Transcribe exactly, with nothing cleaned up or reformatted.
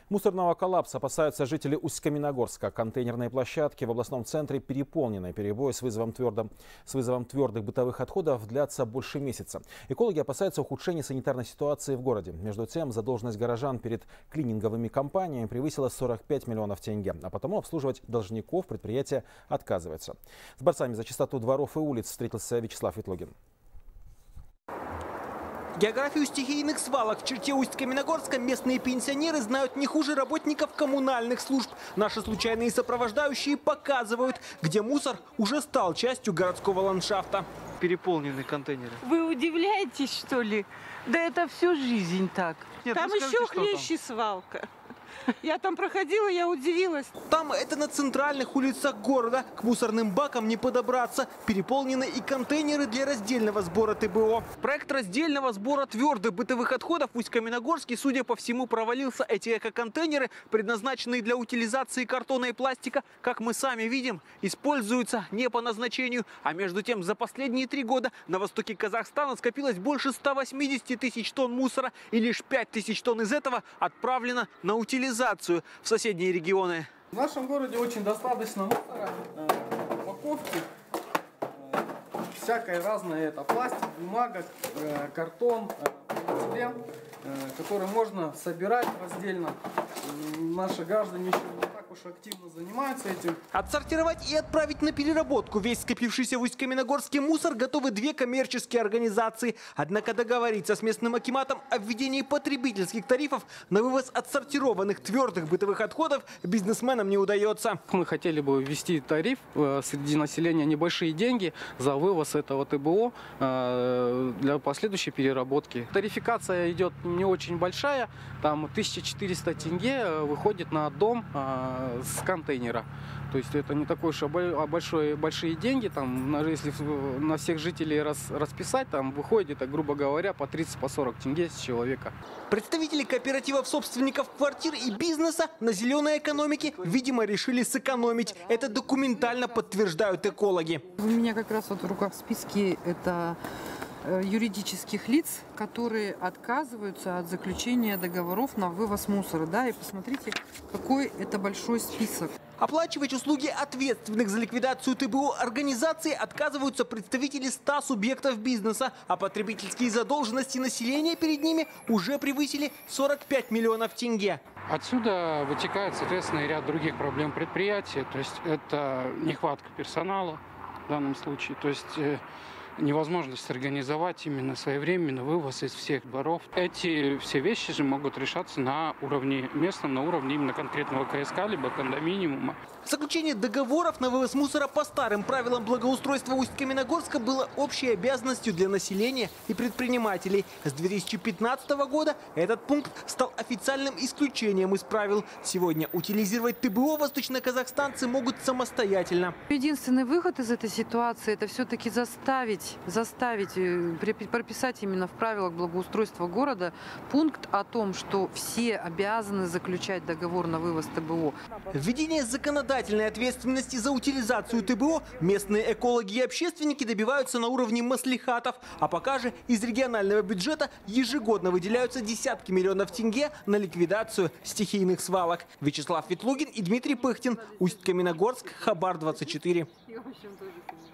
Мусорного коллапса опасаются жители Усть-Каменогорска. Контейнерные площадки в областном центре переполнены. Перебои с вызовом, твердым, с вызовом твердых бытовых отходов длятся больше месяца. Экологи опасаются ухудшения санитарной ситуации в городе. Между тем, задолженность горожан перед клининговыми компаниями превысила сорок пять миллионов тенге. А потому обслуживать должников предприятие отказывается. С борцами за чистоту дворов и улиц встретился Вячеслав Ветлугин. Географию стихийных свалок в черте Усть-Каменогорска местные пенсионеры знают не хуже работников коммунальных служб. Наши случайные сопровождающие показывают, где мусор уже стал частью городского ландшафта. Переполнены контейнеры. Вы удивляетесь, что ли? Да это всю жизнь так. Нет, там скажите, еще хлеще свалка. Я там проходила, я удивилась. Там это на центральных улицах города. К мусорным бакам не подобраться. Переполнены и контейнеры для раздельного сбора ТБО. Проект раздельного сбора твердых бытовых отходов в Усть-Каменогорске, судя по всему, провалился. Эти эко-контейнеры, предназначенные для утилизации картона и пластика, как мы сами видим, используются не по назначению. А между тем, за последние три года на востоке Казахстана скопилось больше ста восьмидесяти тысяч тонн мусора. И лишь пять тысяч тонн из этого отправлено на утилизацию в соседние регионы. В нашем городе очень достаточно мусора, э, упаковки, э, всякое разное, это пластик, бумага, э, картон, э, полиэтилен, э, который можно собирать раздельно. Э, наши граждане еще не так уж активно занимаются этим. Отсортировать и отправить на переработку весь скопившийся в Усть-Каменогорске мусор готовы две коммерческие организации. Однако договориться с местным акиматом о введении потребительских тарифов на вывоз отсортированных твердых бытовых отходов бизнесменам не удается. Мы хотели бы ввести тариф среди населения, небольшие деньги за вывоз этого ТБО для последующей переработки. Тарификация идет не очень большая, там тысяча четыреста тенге выходит на дом с контейнера. То есть это не такой уж большой, большие деньги. Там, если на всех жителей рас, расписать, там выходит это, грубо говоря, по тридцать-сорок тенге с человека. Представители кооперативов собственников квартир и бизнеса на зеленой экономике, видимо, решили сэкономить. Это документально подтверждают экологи. У меня как раз вот в руках списки это юридических лиц, которые отказываются от заключения договоров на вывоз мусора. Да, и посмотрите, какой это большой список. Оплачивать услуги ответственных за ликвидацию ТБО организации отказываются представители ста субъектов бизнеса, а потребительские задолженности населения перед ними уже превысили сорок пять миллионов тенге. Отсюда вытекает, соответственно, ряд других проблем предприятия. То есть это нехватка персонала в данном случае. То есть невозможность организовать именно своевременный вывоз из всех дворов. Эти все вещи же могут решаться на уровне местном, на уровне именно конкретного КСК, либо кондоминиума. Заключение договоров на вывоз мусора по старым правилам благоустройства Усть-Каменогорска было общей обязанностью для населения и предпринимателей. С две тысячи пятнадцатого года этот пункт стал официальным исключением из правил. Сегодня утилизировать ТБО восточноказахстанцы могут самостоятельно. Единственный выход из этой ситуации – это все-таки заставить, заставить, прописать именно в правилах благоустройства города пункт о том, что все обязаны заключать договор на вывоз ТБО. Введение законодательства ответственности за утилизацию ТБО местные экологи и общественники добиваются на уровне маслихатов. А пока же из регионального бюджета ежегодно выделяются десятки миллионов тенге на ликвидацию стихийных свалок. Вячеслав Ветлугин и Дмитрий Пыхтин. Усть-Каменогорск, Хабар двадцать четыре.